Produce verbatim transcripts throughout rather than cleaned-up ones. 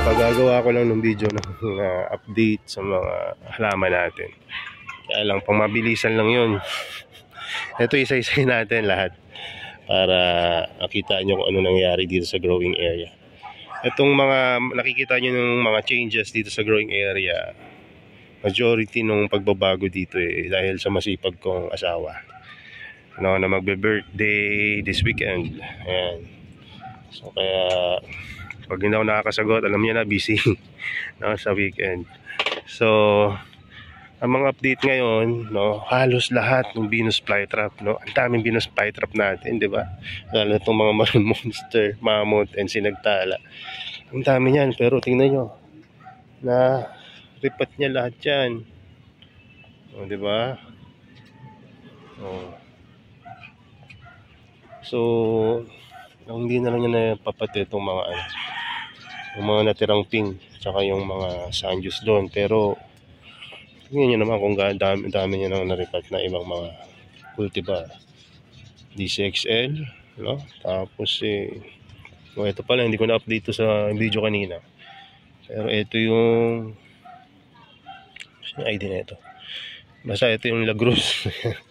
Pagagawa ko lang ng video ng uh, update sa mga halaman natin. Kaya lang, pang mabilisan lang yun. Ito isa-isay natin lahat para makita nyo kung ano nangyayari dito sa growing area. Itong mga nakikita nyo ng mga changes dito sa growing area, majority nung pagbabago dito eh dahil sa masipag kong asawa, ano, na magbe-birthday this weekend. Ayan. So kaya pag hindi ako nakakasagot, alam niya na busy no, sa weekend. So ang mga update ngayon, no, halos lahat ng Venus flytrap, no. Ang daming Venus flytrap natin, 'di ba? Lalo itong mga maroon monster, mammoth and sinagtala. Ang dami niyan, pero tingnan niyo. Na ripat niya lahat 'yan. Oh, 'di ba? Oh. So, hindi na lang niya napapati itong mga ano, yung mga natirang pink, tsaka yung mga sanjus doon. Pero tingnan nyo naman kung dami, dami niya nang naripat na ibang mga cultivar. D C X L, no? Tapos eh, oh, ito pala, hindi ko na-update to sa video kanina. Pero ito yung I D na ito. Basta ito yung Lagros.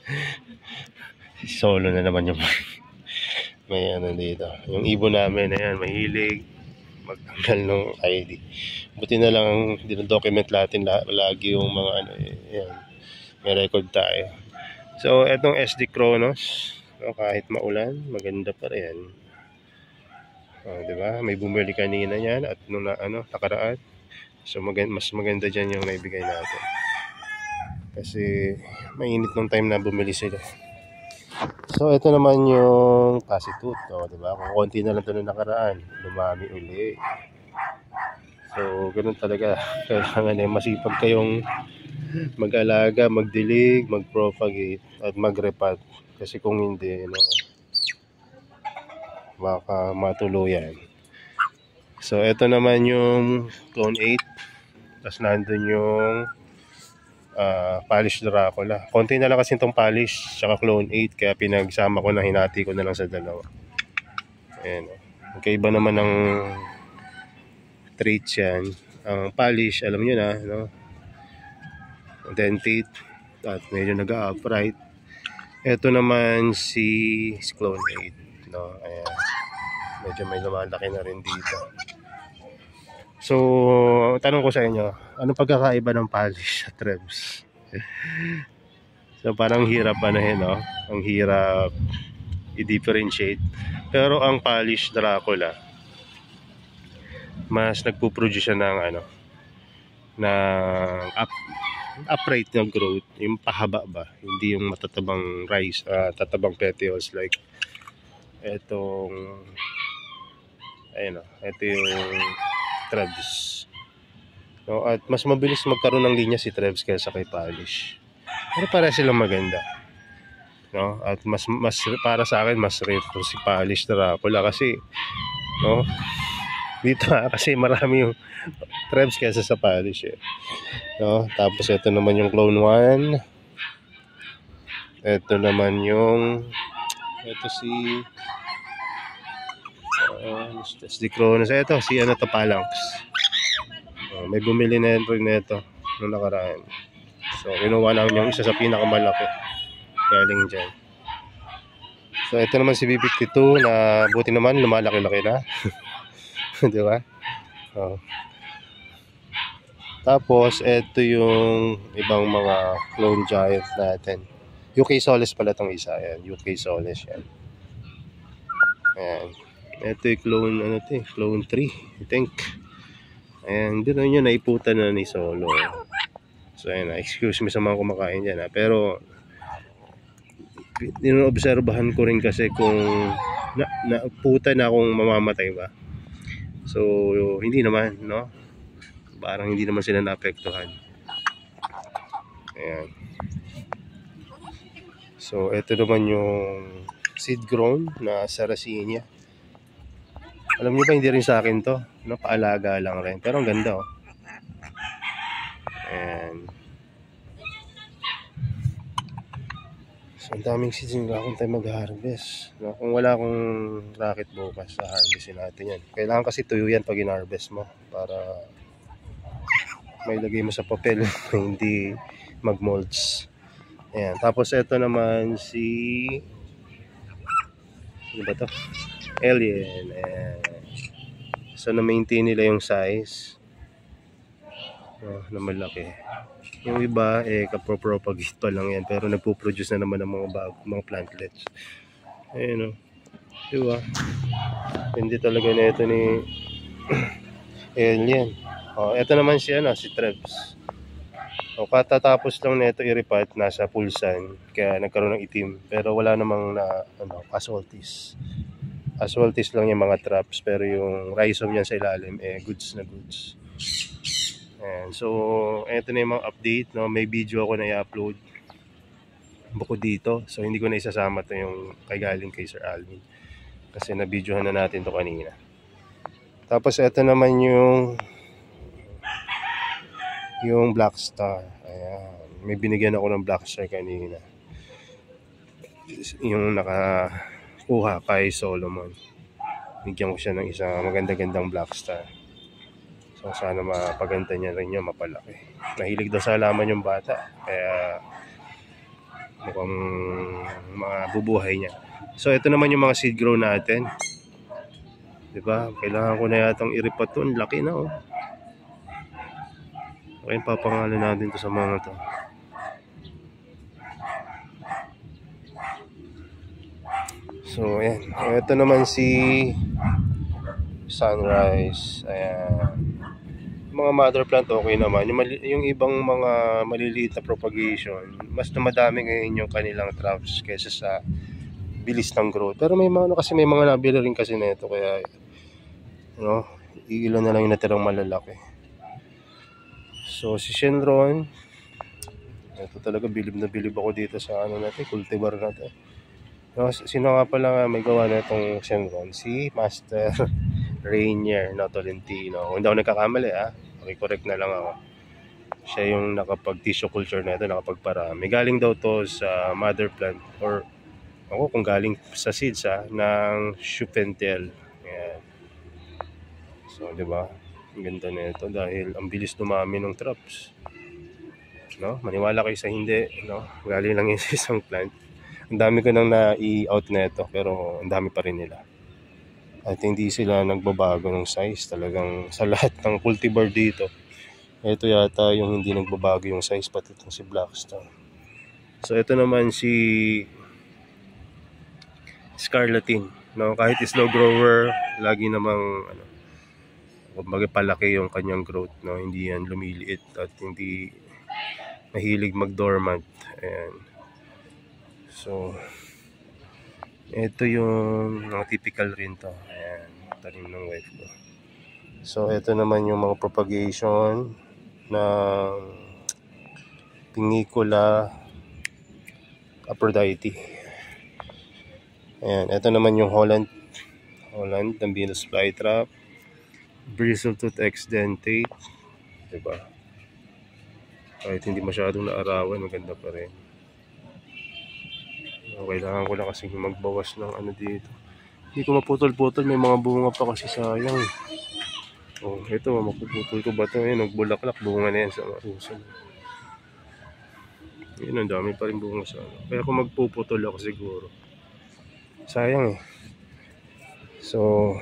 Solo na naman yung may ano dito. Yung ibon namin, ayan, mahilig magtanggal ng I D. Buti na lang dinodocument natin lagi yung mga ano, ayan, may record tayo. So etong S D Kronos, no, kahit maulan, maganda pa rin. Oh, di ba? May bumili kanina yan at nung na, ano, nakaraan. So maganda, mas maganda dyan yung naibigay natin. Kasi mainit nung time na bumili sila. So ito naman yung pasitut, no, di ba? Kung konti na lang ito na nakaraan, lumami uli. So ganoon talaga, kailangan eh masipag kayong mag-alaga, magdilig, mag-propagate at mag-repat. Kasi kung hindi, no, baka matuluyan. So ito naman yung clone eight. Tapos nandun yung Uh, polish Dracula. Konti na lang kasi itong polish tsaka clone eight, kaya pinagsama ko na, hinati ko na lang sa dalawa. Ayan. Okay, iba naman ng traits yan. Ang polish, alam nyo na, no? Dentate at medyo nag-upright. Ito naman si, si clone eight, no? Ayan. Medyo may lumalaki na rin dito. So, tanong ko sa inyo, ano pagkakaiba ng polish sa Trebs? So, parang hirap ano eh, no? Ang hirap i-differentiate. Pero ang polish Dracula, mas nagpo-produce siya ng ano, ng up, upright na growth, yung pahaba ba, hindi yung matatabang rise, uh, tatabang petioles like etong, ayun o, ito yung Trebs, no? At mas mabilis magkaroon ng linya si Trebs kaysa kay polish. Pero para silang maganda, no? At mas mas para sa akin mas retro si polish Dracula kasi, no, dito ha, kasi marami yung Trebs kaysa sa polish eh, no? Tapos ito naman yung clone one. Ito naman yung ito si Uh, S D Kronos. Ito, si ano to, Phalanx. Uh, may bumili na rin nito noong nakaraan. So, kinuha namin yung isa sa pinakamalaki. Galing dyan. So, ito naman si B fifty-two na buti naman, lumalaki-laki na. Di ba? Uh, tapos, ito yung ibang mga clone giant natin. U K Solis pala itong isa. Ayan, U K Solis yan. Ayan. Ito yung clone, ano ito eh, clone three, I think. Ayan, dito nyo, naiputan na ni Solo. So, ayan, excuse me sa mga kumakain dyan, ha. Pero, dinoobserbahan ko rin kasi kung na, naputan na akong mamamatay ba. So, hindi naman, no? Parang hindi naman sila naapektuhan. Ayan. So, ito naman yung seed grown na Sarracenia. Alam niyo ba, hindi rin sa akin to, no? Paalaga lang rin. Pero ang ganda, oh. And so ang daming seeds, wala akong time mag-harvest. No? Kung wala akong racket bukas, sa harvestin natin yan. Kailangan kasi tuyo yan pag in-harvest mo para may lagay mo sa papel hindi mag-molds. Ayan. Tapos ito naman si ano ba to? Alien. Ayan. So na-maintain nila yung size. Oh, na malaki. Yung iba eh kapro-propagate pa lang yan, pero nagpo-produce na naman ng mga bago, mga plantlets. Ayun oh. Diba? Hindi talaga na ito ni Alien. Oh, ito naman si ano, si Trebs. O katatapos lang nito i-repat, nasa pulsan, kaya nagkaroon ng itim, pero wala namang na ano, casualties. Casualties lang yung mga traps, pero yung rhizome niyan sa ilalim eh goods na goods. Ayan, so eto na yung mga update, no? May video ako na i-upload bukod dito, so hindi ko na isasama to yung kay galing kay Sir Alvin kasi na-videohan na natin to kanina. Tapos eto naman yung yung Black Star. Ayan, may binigyan ako ng Black Star kanina, yung nakakuha kay Solomon. Bigyan ko siya ng isang maganda-gandang Black Star. So sana mapaganda niya rin yun, mapalaki. Nahilig daw sa halaman yung bata, kaya mukhang mabubuhay niya. So ito naman yung mga seed grow natin. Diba? Kailangan ko na yatang i-repat to. Ang laki na oh. Okay, papangalan natin to sa mga to. So ayan. Ito naman si Sunrise. Ayan. Mga mother plant okay naman. Yung, yung ibang mga maliliit na propagation, mas na madami ngayon yung kanilang traps kaysa sa bilis ng growth. Pero may mga ano, kasi may mga nabili rin kasi nito, kaya no, iilan na lang yung natirang malalaki. So si Shenron, ito talaga bilib na bilib ako dito sa ano natin, cultivar natin. No, sino nga pala may gawa na itong Shenron? Si Master Rainier na Tolentino. Kung hindi ako nagkakamali ah, correct na lang ako. Siya yung nakapag tissue culture na ito, nakapagparami. Galing daw to sa mother plant, or ako kung galing sa seeds ah, ng Schupentel. Ayan. So di ba? Ang ganda na ito dahil ang bilis dumami ng traps. No? Maniwala kayo sa hindi, no? Galing lang yung sa isang plant. Ang dami ko nang na-i-out na ito, pero ang dami pa rin nila. At hindi sila nagbabago ng size. Talagang sa lahat ng cultivar dito, ito yata yung hindi nagbabago yung size, pati itong si Blackstar. So ito naman si Scarlatin, no? Kahit slow grower, lagi namang ano, kumbaga palaki yung kanyang growth, no? Hindi yan lumiliit at hindi mahilig mag-dormant. Ayan. So ito yung mga typical rin to. Ayan, tanim ng wife ko. So ito naman yung mga propagation ng Pingicula Aphrodite. Ayan, ito naman yung Holland Holland ng Venus flytrap, Bristletooth exdentate, diba? Kahit hindi masyadong naarawan, maganda pa rin. Kailangan ko lang kasi magbawas ng ano dito. Hindi ko maputol-putol, may mga bunga pa kasi sayang. Oh, ito mapuputol ko ba ito? Ayun, nagbulaklak, bunga na yan sa usan. Yun, ang dami pa rin bunga sa ano. Kaya kung magpuputol ako siguro, sayang eh. So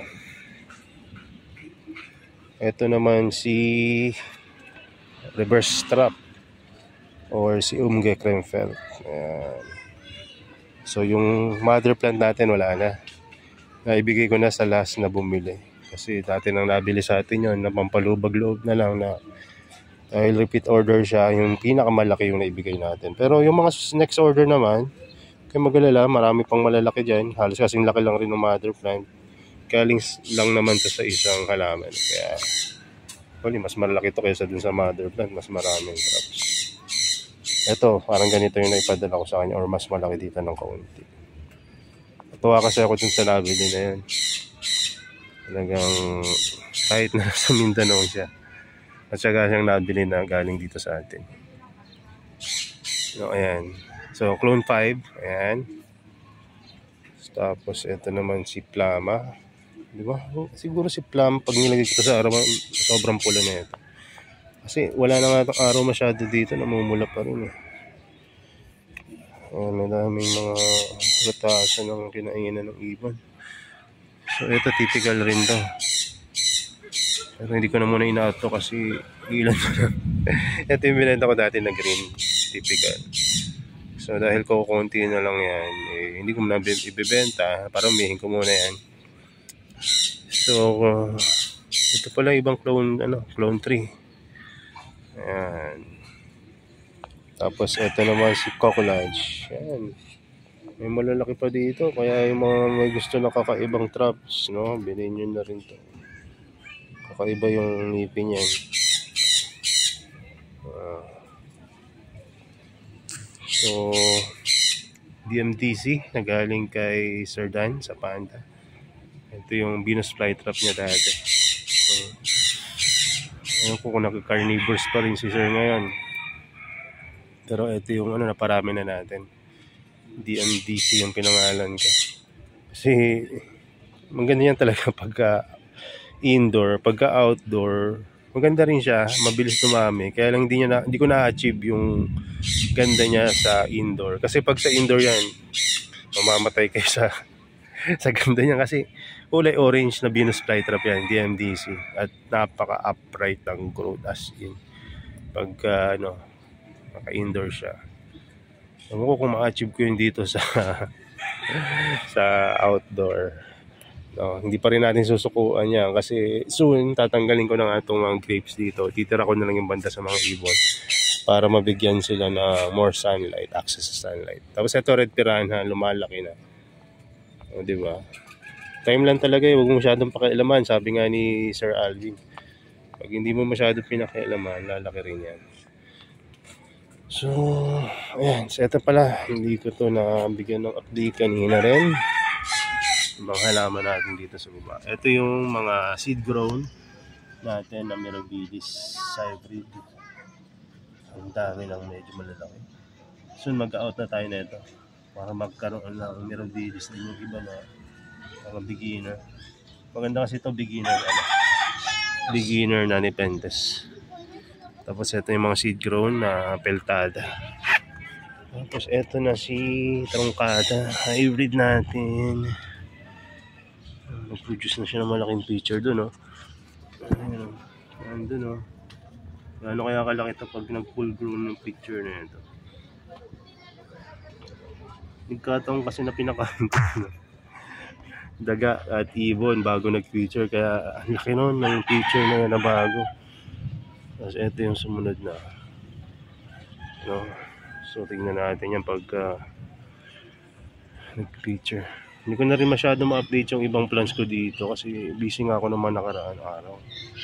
ito naman si reverse strap or si Umge Kremfeld. Ayan. So yung mother plant natin wala na. Naibigay ko na sa last na bumili. Kasi dati nang nabili sa atin yun, na pampalubag-loob na lang, na dahil repeat order siya, yung pinakamalaki yung naibigay natin. Pero yung mga next order naman, kaya magalala, marami pang malalaki dyan. Halos kasing laki lang rin ng mother plant. Galing lang naman to sa isang halaman. Kaya, well, mas malaki to kaysa dun sa mother plant, mas maraming crops. Ito, parang ganito yung naipadala ko sa kanya, or mas malaki dito ng kaunti. Natuwa kasi ako dun sa nabili na yan. Talagang kahit na sa Mindanao siya, at saka siyang nabili na galing dito sa atin. No, ayan. So, clone five. Ayan. Tapos, ito naman si Plama. Di ba? Siguro si Plama, pag nilagay ko sa araw, sobrang pula na ito. Kasi wala na nga itong araw masyado dito, namumula pa rin eh. Ayan, may daming mga ratasan ng kinainan ng ibon. So, ito typical rin to. Pero hindi ko na muna ina-auto kasi ilan na. Ito yung binenta ko dati na green. Typical. So, dahil ko konti na lang yan, eh, hindi ko muna ibibenta. Para umihin ko muna yan. So, uh, ito pala ibang clone, ano, clone three. Ayan. Tapos, ito naman si Cocolage. Ayan. May malalaki pa dito. Kaya yung mga may gusto na kakaibang traps, no? Bilhin nyo na rin to. Kakaiba yung ngipin yan. Uh, so, D M T C na galing kay Sir Dan sa Panda. Ito yung Venus flytrap niya dati. So, ayun ko kung naka-carnivores pa rin si Sir ngayon. Pero ito yung ano, naparami na natin. D M D C yung pinangalan ko. Kasi maganda yan talaga pagka indoor, pagka outdoor, maganda rin siya, mabilis dumami. Kaya lang hindi, niya na, hindi ko na-achieve yung ganda niya sa indoor. Kasi pag sa indoor yan, mamamatay kayo sa, sa ganda niya. Kasi kulay orange na Venus flytrap yan, D M D C. At napaka-upright ang growth as in. Pagka, ano, maka-indoor siya. Ewan ko kung ma-achieve ko yun dito sa sa outdoor. No, hindi pa rin natin susukuan yan kasi soon tatanggalin ko na nga itong mga grapes dito. Titira ko na lang yung banda sa mga ibon para mabigyan sila na more sunlight, access sa sunlight. Tapos ito red piranha, lumalaki na. O, di ba? Time lang talaga eh, huwag mo masyadong pakialaman. Sabi nga ni Sir Alvin, pag hindi mo masyadong pinakialaman, lalaki rin yan. So, ayan. So, ito pala, hindi ko to nabigyan ng update kanina rin. Mga halaman natin dito sa baba. Ito yung mga seed grown natin na Mirabilis hybrid. Ang dami ng medyo malalaki. Soon mag-out na tayo na ito para magkaroon ng Mirabilis din yung iba na mga beginner. Maganda kasi ito beginner ano, beginner na Nepenthes. Tapos ito yung mga seed grown na peltada. Tapos ito na si trungkada hybrid natin. Nag-produce na siya ng malaking picture doon, oh. Ayun, nandun, oh. Ano kaya kalaki ito pag nag-full grown ng picture na ito. Nagkataon kasi na pinakain ko, no? Daga at ibon bago nag-picture, kaya ang laki nun ng picture na yan na bago. Tapos ito yung sumunod na, no? So tingnan natin yan pagka nag-picture. Hindi ko na rin masyado ma-update yung ibang plans ko dito kasi busy nga ako naman nakaraan araw.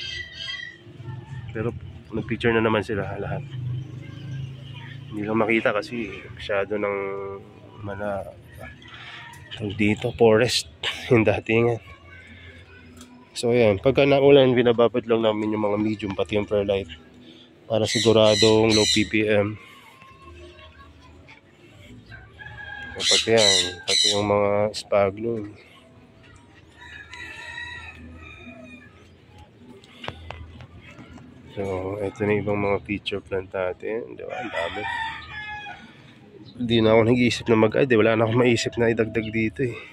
Pero nag-picture na naman sila lahat. Hindi lang makita kasi masyado ng mana dito, forest yung datingan. So ayan, pagka naulan, binababad lang namin yung mga medium pati yung perlite para siguradong low P P M. Pati yan, pati yung mga sphagnum. So, ito na ibang mga feature plant natin. Di ba? Ang dami. Hindi na ako nag-iisip na mag-add. Wala na akong maisip na idagdag dito eh.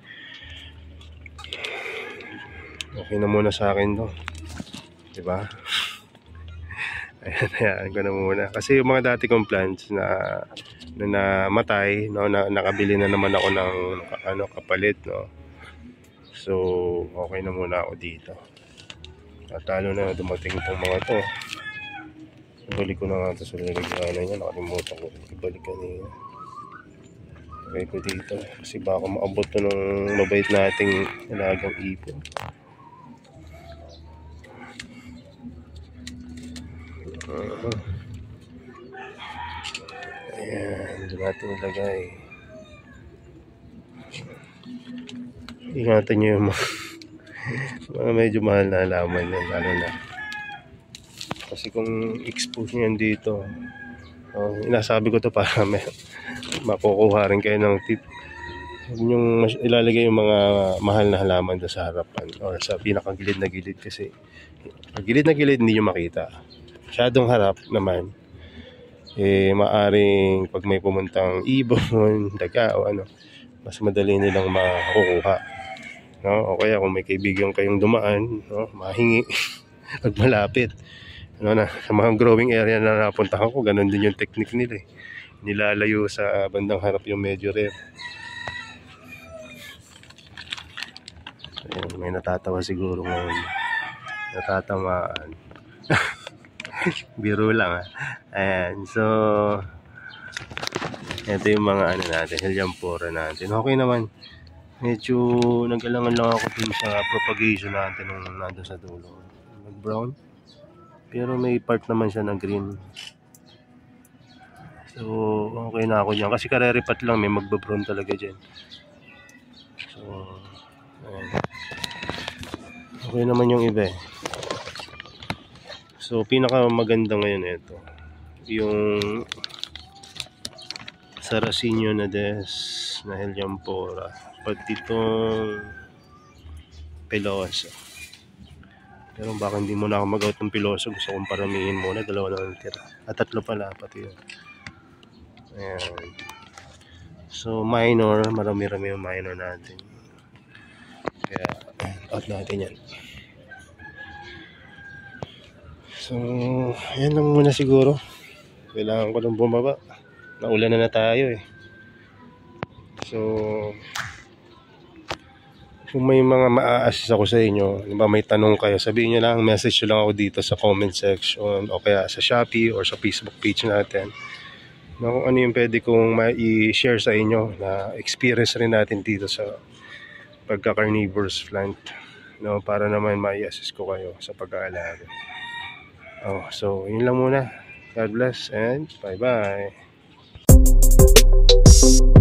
Okay na muna sa akin to. Di ba? Ayan, ayan ko na muna. Kasi yung mga dati kong plants na na namatay, no, na nakabili na naman ako ng ano kapalit, no. So, okay na muna ako dito. At lalo na dumating itong mga to. Ibalik ko na nga ito sa lalagyanan niya. Nakalimutan ko. Ibalik kanina. Okay ko dito. Kasi baka maabot to ng mabait nating alagang ipon. Uh-huh. Ayan, doon natin ilagay. Ingatan nyo yung mga, mga medyo mahal na halaman yan, lalo na kasi kung expose nyo yan dito, Oh, inasabi ko to para may makukuha rin kayo ng tip. Huwag niyong mas- ilalagay yung mga mahal na halaman doon sa harapan or sa pinakagilid na gilid kasi pag gilid na gilid hindi nyo makita. Masyadong harap naman, eh maaring pag may pumuntang ibon, daga o ano, mas madali nilang makukuha. No? O kaya kung may kaibigan kayong dumaan, no? Mahingi pag malapit. Ano na, sa mga growing area na napuntahan ko, ganun din yung technique nila eh. Nilalayo sa bandang harap yung medyo rare. Ayan, may natatawa siguro ngayon. Natatamaan. Biro lang ha. Ayan, so ito yung mga ano natin, Helianthera natin. Okay naman. Medyo nag-alangan lang ako dun sa propagation natin nung nandun sa dulo. Nag-brown. Pero may part naman siya na green. So, okay na ako dyan. Kasi kareripat lang, may magba-brown talaga dyan. So, ayan. Okay naman yung iba eh. So, pinaka maganda ngayon ito. Yung Sarraceno na des na Helianthera. Pati itong Pilosa. Pero baka hindi mo na ako mag-out ng Pilosa. Gusto kong paramihin muna. Dalawa na lang tira. At tatlo pala. Pati yun. Ayan. So, minor. Marami-rami yung minor natin. Kaya, out natin yan. So, ayan lang muna siguro. Kailangan ko lang bumaba. Naulan na na tayo eh. So, kung may mga maa-assist ako sa inyo, ba may tanong kayo, sabihin nyo lang, message nyo lang ako dito sa comment section o kaya sa Shopee or sa Facebook page natin. Na kung ano yung pwede kong ma-i-share sa inyo na experience rin natin dito sa pagka-carnivorous plant. No, para naman ma-i-assist ko kayo sa pag-aalaga. Oh, so, yun lang muna. God bless and bye-bye.